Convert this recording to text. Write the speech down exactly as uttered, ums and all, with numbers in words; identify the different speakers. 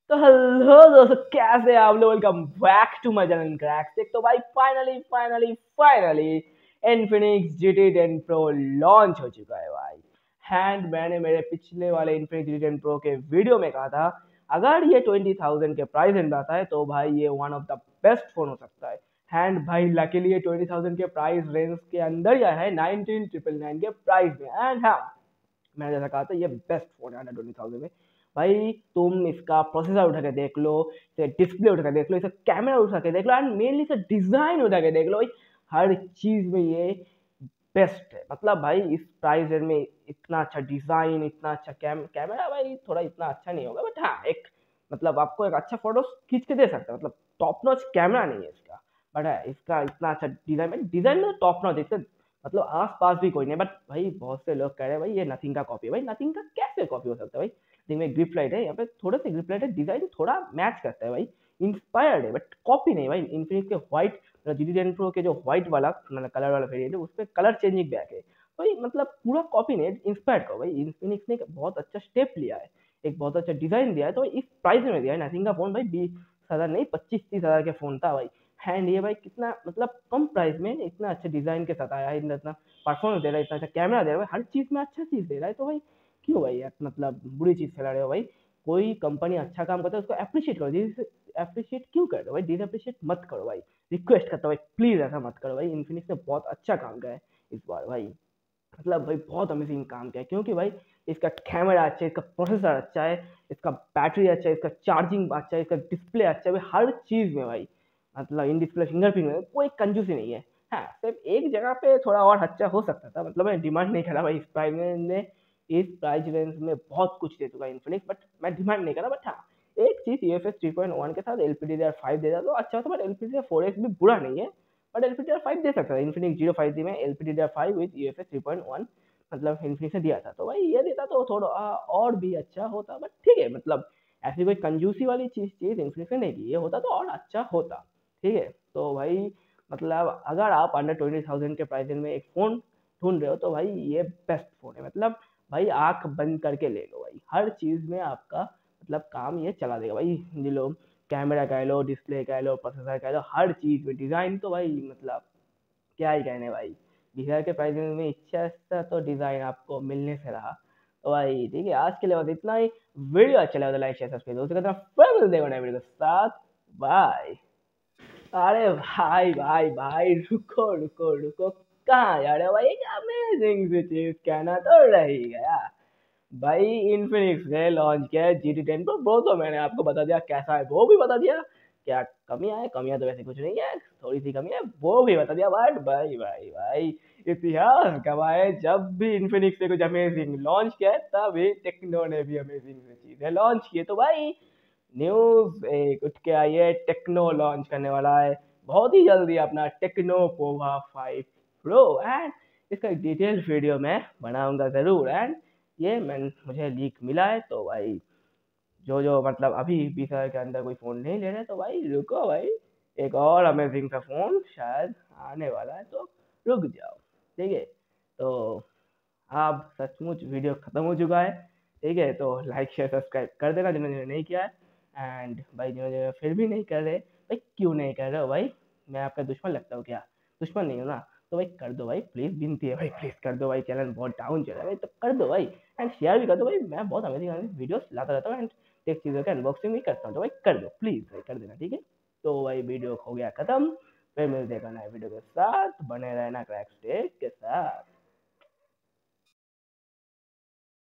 Speaker 1: तो हेलो दोस्तों, कैसे हैं आप लोग। Welcome back to my channel cracks. तो भाई finally finally finally Infinix G T ten pro launch हो चुका है भाई। एंड मैंने मेरे पिछले वाले Infinix G T ten pro के वीडियो में कहा था, अगर ये ट्वेंटी थाउजेंड के प्राइस रेंज आता है तो भाई ये one of the best phone हो सकता है। एंड भाई लकीली ये ट्वेंटी थाउजेंड के प्राइस रेंज के अंदर ही आया है, नाइनटीन ट्रिपल नाइन के प्राइस में। एंड हाँ, मैंने जैसा कहा था ये बेस्ट फोन है ट्वेंटी थाउजेंड में। भाई तुम इसका प्रोसेसर उठा के देख लो, इसे डिस्प्ले उठा के देख लो, इसे कैमरा उठा के देख लो, एंड मेनली इसे डिजाइन उठा के देख लो भाई। हर चीज में ये बेस्ट है। मतलब भाई इस प्राइस रेंज में इतना अच्छा डिजाइन, इतना अच्छा कैम कैमरा भाई थोड़ा इतना अच्छा नहीं होगा, बट हाँ एक मतलब आपको एक अच्छा फोटो खींच के दे सकता है। मतलब टॉप नॉच कैमरा नहीं है इसका, बट है इसका इतना अच्छा डिजाइन। डिजाइन में टॉप नॉच देखते, मतलब आस पास भी कोई नहीं। बट भाई बहुत से लोग कह रहे हैं भाई ये नथिंग का कॉपी है। भाई नथिंग का कैसे कॉपी हो सकता है भाई। नथिंग में ग्रिप लाइट है, यहाँ पे थोड़े से ग्रिप लाइट है, डिजाइन थोड़ा मैच करता है भाई, इंस्पायर्ड है बट कॉपी नहीं भाई। इन्फिनिक्स के white G T ten pro के जो व्हाइट वाला मतलब कलर वाला वेरिएंट है, उस पर कलर चेंजिंग बैक है भाई। मतलब पूरा कॉपी नहीं, इंस्पायर्ड का भाई। इन्फिनिक्स ने एक बहुत अच्छा स्टेप लिया है, एक बहुत अच्छा डिजाइन दिया है, तो इस प्राइस में दिया है। नथिंग का फोन भाई बीस हजार नहीं, पच्चीस तीस हजार के फोन था भाई। एंड ये भाई कितना मतलब कम प्राइस में इतना अच्छा डिजाइन के साथ आया है, इतना परफॉर्मेंस दे रहा है, इतना अच्छा कैमरा दे रहा है भाई, हर चीज में अच्छा चीज दे रहा है। तो भाई क्यों भाई यार मतलब बुरी चीज फैला रहे हो भाई। कोई कंपनी अच्छा काम करता है उसको अप्रिशिएट करो, अप्रिशिएट क्यों कर रहे हो भाई, डिस अप्रिशिएट मत करो भाई। रिक्वेस्ट करता हूँ भाई, प्लीज ऐसा मत करो भाई। इन्फिनिक्स ने बहुत अच्छा काम किया है इस बार भाई। मतलब भाई बहुत अमेजिंग काम किया है, क्योंकि भाई इसका कैमरा अच्छा है, इसका प्रोसेसर अच्छा है, इसका बैटरी अच्छा है, इसका चार्जिंग अच्छा है, इसका डिस्प्ले अच्छा है भाई, हर चीज में भाई। मतलब इन डिस्प्ले फिंगरप्रिंट में कोई कंजूसी नहीं है। हाँ सिर्फ एक जगह पे थोड़ा और अच्छा हो सकता था, मतलब मैं डिमांड नहीं करा भाई। इस प्राइस में इस प्राइस रेंज में बहुत कुछ दे चुका है इन्फिनिक्स, बट मैं डिमांड नहीं करा। बट हाँ एक चीज U F S three point one के साथ L P D D R five दे तो अच्छा होता, but L P D D R four X भी बुरा नहीं है। But L P D D R five दे सकता था इन्फिनिक्स जीरो फाइव जी में, L P D D R five with U F S three point one मतलब Infinix ने दिया था। तो भाई ये देता तो थोड़ा और भी अच्छा होता, बट ठीक है। मतलब ऐसी कोई कंजूसी वाली चीज चीज इन्फिनिक्स ने नहीं दी, ये होता तो और अच्छा होता। ठीक है तो भाई मतलब अगर आप अंडर ट्वेंटी थाउजेंड के प्राइस में एक फोन ढूंढ रहे हो तो भाई ये बेस्ट फोन है। मतलब भाई आंख बंद करके ले लो भाई, हर चीज में आपका मतलब काम ये चला देगा भाई। जी लो कैमरा कह लो, डिस्प्ले कह लो, प्रोसेसर कह लो, हर चीज में डिजाइन तो भाई मतलब क्या ही कहने भाई। बीस हजार के प्राइस में इच्छा सा तो डिजाइन आपको मिलने से रहा। तो भाई ठीक है, आज के लिए बस इतना ही। वीडियो अच्छा लगा तो लाइक शेयर सब्सक्राइब दोस्तों के साथ, फिर मिलते हैं नए वीडियो के साथ। बाय। अरे भाई भाई भाई रुको रुको रुको, कहाँ जा रहे हो भाई। अमेजिंग सी चीज कहना तो रह ही गया भाई। इन्फिनिक्स ने लॉन्च किया है जी टी टेन प्रो। वो तो मैंने आपको बता दिया कैसा है, वो भी बता दिया। क्या कमियां है, कमियां तो वैसे कुछ नहीं है, थोड़ी सी कमी है वो भी बता दिया। बट भाई भाई भाई इतिहास गवाए, जब भी इन्फिनिक्स ने कुछ अमेजिंग लॉन्च किया है तभी टेक्नो ने भी अमेजिंग चीजें लॉन्च की है। तो भाई न्यूज एक उठ के आई है, टेक्नो लॉन्च करने वाला है बहुत ही जल्दी अपना Tecno Pova five pro. And इसका एक डिटेल वीडियो मैं बनाऊंगा जरूर। एंड ये मैं मुझे लीक मिला है, तो भाई जो जो मतलब अभी बीस हजार के अंदर कोई फोन नहीं ले रहे तो भाई रुको भाई, एक और अमेजिंग सा फोन शायद आने वाला है, तो रुक जाओ। ठीक है तो अब सचमुच वीडियो खत्म हो चुका है। ठीक है तो लाइक शेयर सब्सक्राइब कर देना जिन्होंने नहीं किया है। एंड भाई जिन्होंने फिर भी नहीं कर रहे, भाई क्यों नहीं कर रहे हो भाई, मैं आपका दुश्मन लगता हूँ क्या। दुश्मन नहीं हो ना, तो भाई कर दो भाई, प्लीज विनती है भाई, प्लीज कर दो भाई। चैनल बहुत डाउन चल रहा है भाई, तो कर दो भाई। एंड शेयर भी कर दो भाई, मैं बहुत अमेजिंग वीडियोस लाता रहता हूँ एंड टेक चीज़ों का अनबॉक्सिंग भी करता हूँ। तो भाई कर दो प्लीज भाई, कर देना ठीक है। तो भाई वीडियो हो गया खत्म, फिर मिलते हैं नए वीडियो के साथ, बने रहना क्रैक्स टेक के साथ।